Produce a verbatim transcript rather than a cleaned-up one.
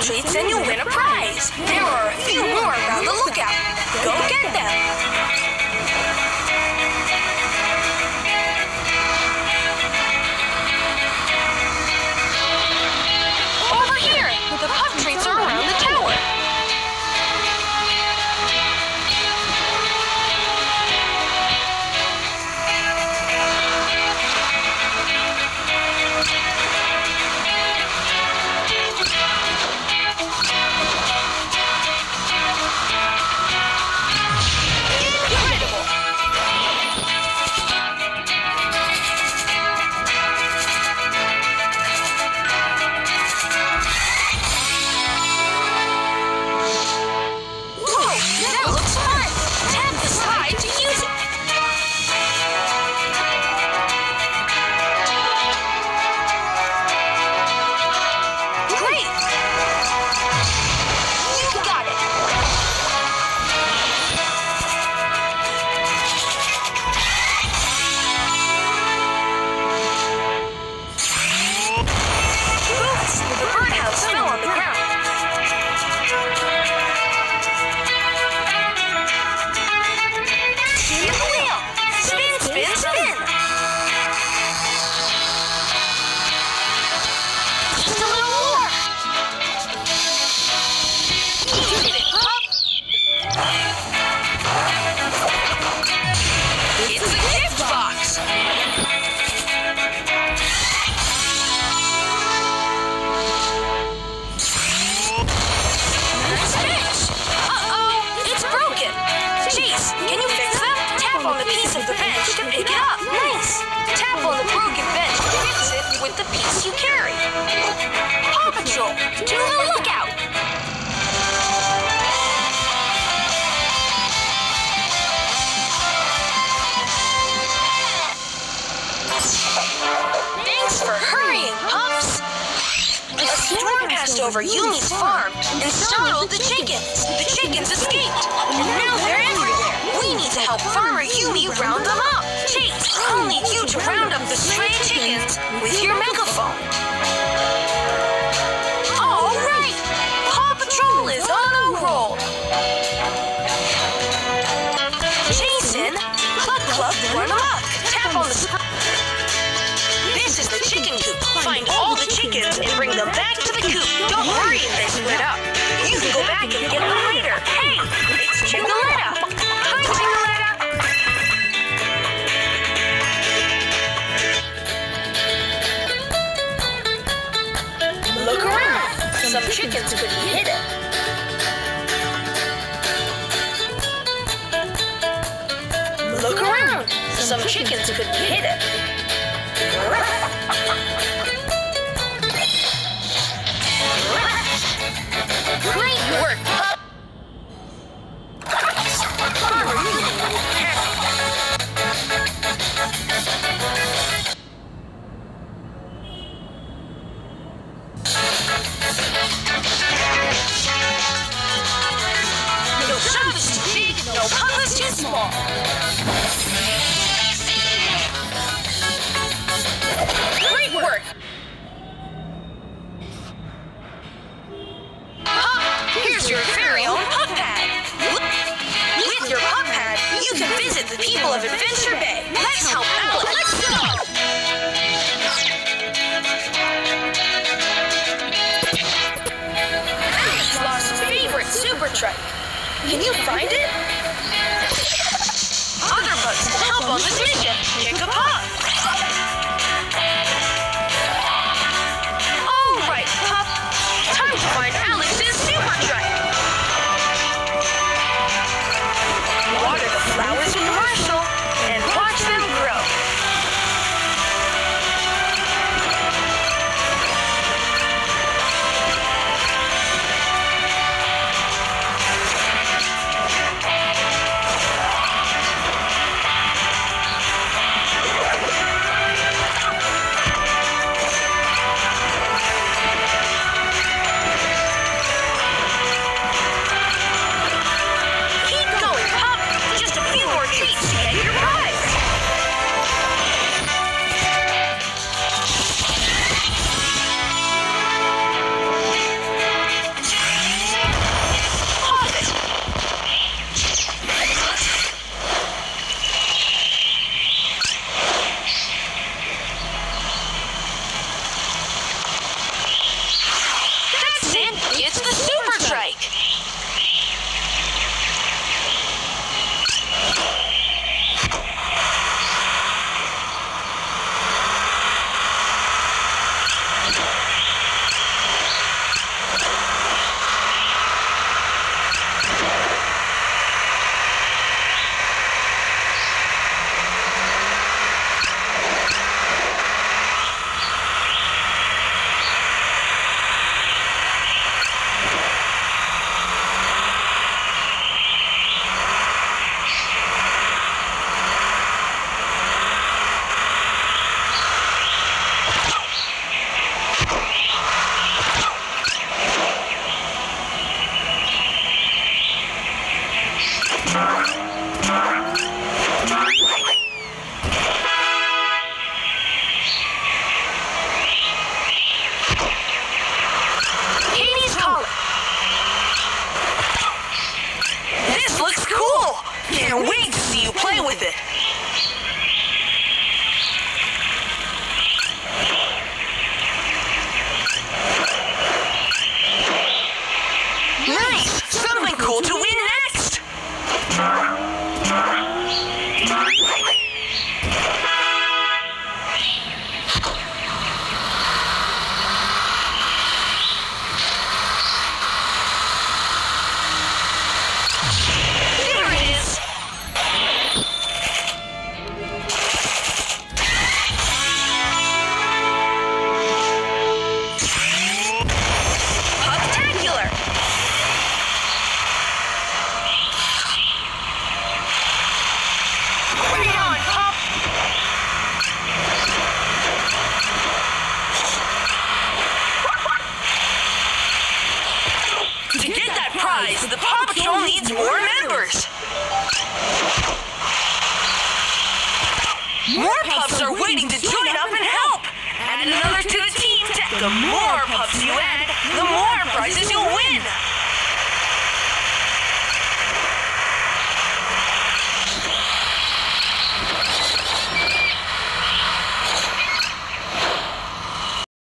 treats and you'll win a prize. There are a few more around the lookout. Go get them. Over here, the pup treats are around the tower. The piece you carry. Paw Patrol, to the lookout! Thanks for hurrying, pups! A storm passed over Yumi's farm and startled the chickens. The chickens escaped, and now they're everywhere. We need to help Farmer Yumi round them up. Chase, I'll need you to round up the stray chickens with your megaphone. All right, Paw Patrol is on a roll. Jason, Cluck Cluck, run amok. Tap on the screen. This is the chicken coop. Find all the chickens and bring them back to the coop. Don't worry if they split up. You can go back and get them later. Hey, it's Chickaletta. Hi, Chickaletta. Look around. Some chickens could be hidden. Look around. Some chickens could be hidden. Great work, pup! No shop is too big, no pup is too small. Great work! Here's your very own pup pad. With your pup pad, you can visit the people of Adventure Bay. Let's help Alex. Let's go! Alex lost his favorite super trike. Can you find it? Other bugs can help on this mission. Pick a pup. All right, pup. Time to find Alex's super trike. Water the flowers with Marshall and watch them grow. Katie's calling. This looks cool. Can't wait to see you play with it. Nice! Something cool to win next! There it is! Spectacular! Bring it on, Pop! To get that prize, the Paw Patrol needs more members! More pups are waiting to join up and help! Add another to the team to... The more pups you add,